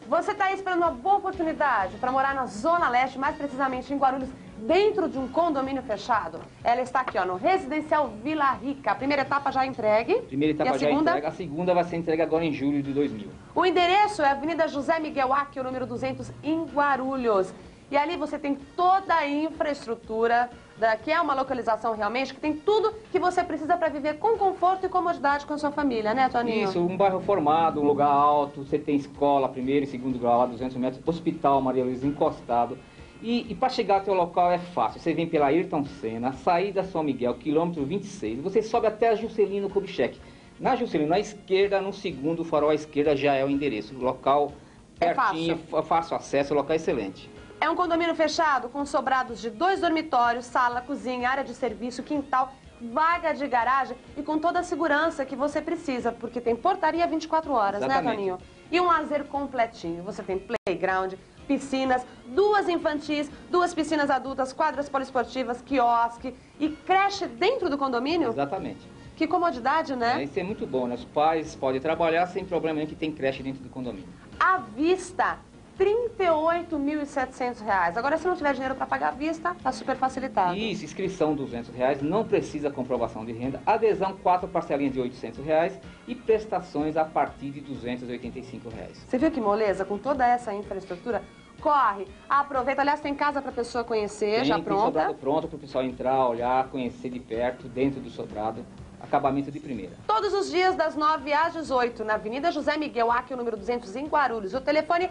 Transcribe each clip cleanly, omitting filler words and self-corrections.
Você está esperando uma boa oportunidade para morar na Zona Leste, mais precisamente em Guarulhos, dentro de um condomínio fechado? Ela está aqui, ó, no Residencial Vila Rica. A primeira etapa já entregue. Primeira etapa já entregue. A segunda vai ser entregue agora em julho de 2000. O endereço é Avenida José Miguel Acchio, número 200, em Guarulhos. E ali você tem toda a infraestrutura, que é uma localização realmente, que tem tudo que você precisa para viver com conforto e comodidade com a sua família, né, Toninho? Isso, um bairro formado, um lugar alto, você tem escola, primeiro e segundo grau, lá 200 metros, hospital Maria Luísa encostado. E para chegar até o local é fácil, você vem pela Ayrton Senna, saída São Miguel, quilômetro 26, você sobe até a Juscelino Kubitschek. Na Juscelino, à esquerda, no segundo farol à esquerda já é o endereço, o local pertinho, fácil acesso, o local é excelente. É um condomínio fechado com sobrados de 2 dormitórios, sala, cozinha, área de serviço, quintal, vaga de garagem e com toda a segurança que você precisa, porque tem portaria 24 horas, Exatamente. Né, Toninho? E um lazer completinho. Você tem playground, piscinas, 2 infantis, 2 piscinas adultas, quadras poliesportivas, quiosque e creche dentro do condomínio? Exatamente. Que comodidade, né? Isso é muito bom, né? Os pais podem trabalhar sem problema nenhum que tem creche dentro do condomínio. À vista, R$ 38.700. Agora, se não tiver dinheiro para pagar à vista, tá super facilitado. Isso, inscrição R$ 200, não precisa comprovação de renda, adesão 4 parcelinhas de R$ 800 e prestações a partir de R$ 285. Você viu que moleza? Com toda essa infraestrutura, corre, aproveita. Aliás, tem casa para a pessoa conhecer, já pronta. Tem sobrado pronto para o pessoal entrar, olhar, conhecer de perto, dentro do sobrado. Acabamento de primeira. Todos os dias, das 9 às 18, na Avenida José Miguel Acchio, número 200, em Guarulhos. O telefone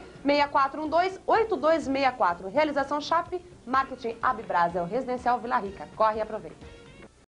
6412-8264. Realização Chape, Marketing Abbrasel, Residencial Vila Rica. Corre e aproveita.